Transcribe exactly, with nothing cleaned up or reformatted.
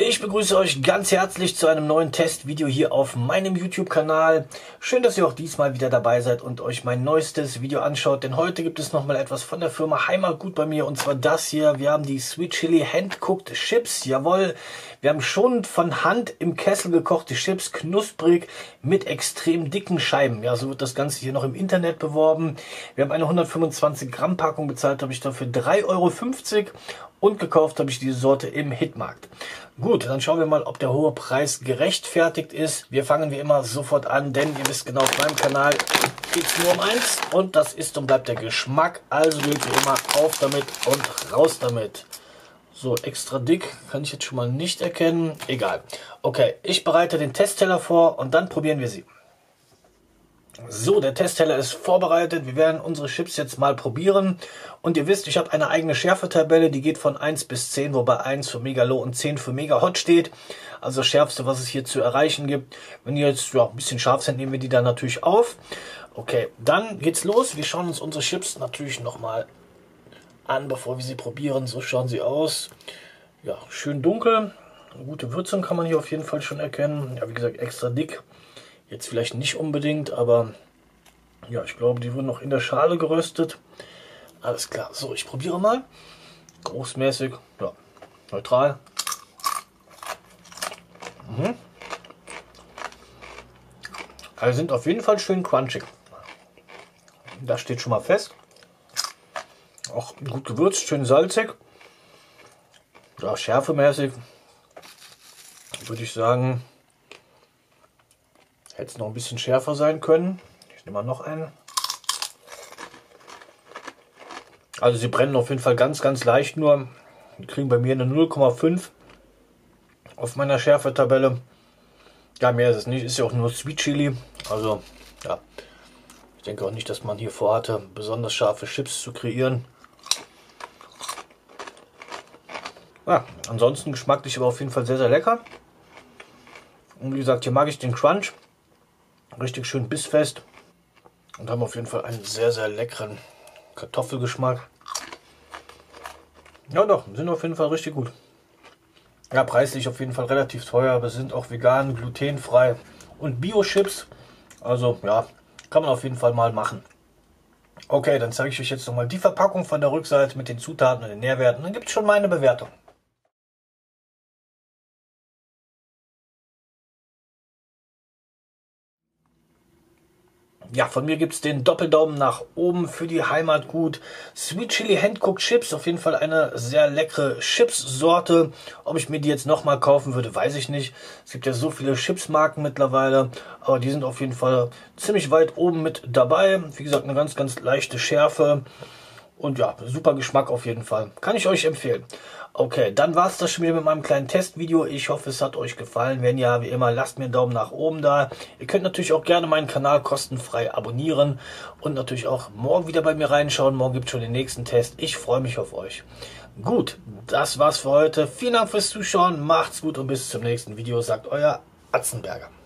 Ich begrüße euch ganz herzlich zu einem neuen Testvideo hier auf meinem YouTube-Kanal. Schön, dass ihr auch diesmal wieder dabei seid und euch mein neuestes Video anschaut, denn heute gibt es nochmal etwas von der Firma Heimatgut bei mir, und zwar das hier. Wir haben die Sweet Chili Hand-Cooked Chips, jawohl. Wir haben schon von Hand im Kessel gekochte Chips, knusprig mit extrem dicken Scheiben. Ja, so wird das Ganze hier noch im Internet beworben. Wir haben eine hundertfünfundzwanzig Gramm Packung, bezahlt habe ich dafür drei Euro fünfzig und gekauft habe ich diese Sorte im Hitmarkt. Gut, dann schauen wir mal, ob der hohe Preis gerechtfertigt ist. Wir fangen wie immer sofort an, denn ihr wisst genau, auf meinem Kanal geht es nur um eins und das ist und bleibt der Geschmack. Also gilt wie immer, auf damit und raus damit. So, extra dick kann ich jetzt schon mal nicht erkennen. Egal. Okay, ich bereite den Testteller vor und dann probieren wir sie. So, der Testteller ist vorbereitet. Wir werden unsere Chips jetzt mal probieren. Und ihr wisst, ich habe eine eigene Schärfetabelle, die geht von eins bis zehn, wobei eins für Mega Low und zehn für Mega Hot steht. Also das Schärfste, was es hier zu erreichen gibt. Wenn ihr jetzt ja, ein bisschen scharf sind, nehmen wir die dann natürlich auf. Okay, dann geht's los. Wir schauen uns unsere Chips natürlich nochmal an, bevor wir sie probieren. So schauen sie aus. Ja, schön dunkel. Eine gute Würzung kann man hier auf jeden Fall schon erkennen. Ja, wie gesagt, extra dick. Jetzt vielleicht nicht unbedingt, aber ja, ich glaube, die wurden noch in der Schale geröstet. Alles klar. So, ich probiere mal. Großmäßig, ja, neutral. Mhm. Also sind auf jeden Fall schön crunchig. Das steht schon mal fest. Auch gut gewürzt, schön salzig. Ja, schärfemäßig würde ich sagen, hätte es noch ein bisschen schärfer sein können. Ich nehme mal noch einen. Also sie brennen auf jeden Fall ganz, ganz leicht nur. Die kriegen bei mir eine null Komma fünf auf meiner Schärfetabelle. Ja, mehr ist es nicht. Ist ja auch nur Sweet Chili. Also, ja. Ich denke auch nicht, dass man hier vorhatte, besonders scharfe Chips zu kreieren. Ja, ansonsten geschmacklich aber auf jeden Fall sehr, sehr lecker. Und wie gesagt, hier mag ich den Crunch. Richtig schön bissfest. Und haben auf jeden Fall einen sehr, sehr leckeren Kartoffelgeschmack. Ja doch, sind auf jeden Fall richtig gut. Ja, preislich auf jeden Fall relativ teuer, aber sind auch vegan, glutenfrei und Bio-Chips. Also ja, kann man auf jeden Fall mal machen. Okay, dann zeige ich euch jetzt nochmal die Verpackung von der Rückseite mit den Zutaten und den Nährwerten. Dann gibt es schon meine Bewertung. Ja, von mir gibt es den Doppeldaumen nach oben für die Heimatgut Sweet Chili Hand-Cooked Chips. Auf jeden Fall eine sehr leckere Chips-Sorte. Ob ich mir die jetzt nochmal kaufen würde, weiß ich nicht. Es gibt ja so viele Chips-Marken mittlerweile. Aber die sind auf jeden Fall ziemlich weit oben mit dabei. Wie gesagt, eine ganz, ganz leichte Schärfe. Und ja, super Geschmack auf jeden Fall. Kann ich euch empfehlen. Okay, dann war es das schon wieder mit meinem kleinen Testvideo. Ich hoffe, es hat euch gefallen. Wenn ja, wie immer, lasst mir einen Daumen nach oben da. Ihr könnt natürlich auch gerne meinen Kanal kostenfrei abonnieren. Und natürlich auch morgen wieder bei mir reinschauen. Morgen gibt es schon den nächsten Test. Ich freue mich auf euch. Gut, das war's für heute. Vielen Dank fürs Zuschauen. Macht's gut und bis zum nächsten Video, sagt euer Atzenberger.